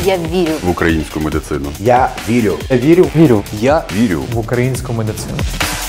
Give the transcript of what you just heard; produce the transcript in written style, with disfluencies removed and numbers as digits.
Я вірю в українську медицину. Я вірю. Я вірю. Я Вірю В українську медицину.